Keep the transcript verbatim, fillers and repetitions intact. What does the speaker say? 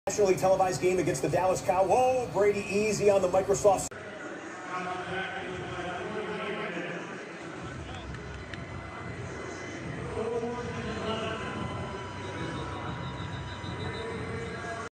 Nationally televised game against the Dallas Cowboys. Whoa, Brady easy on the Microsoft.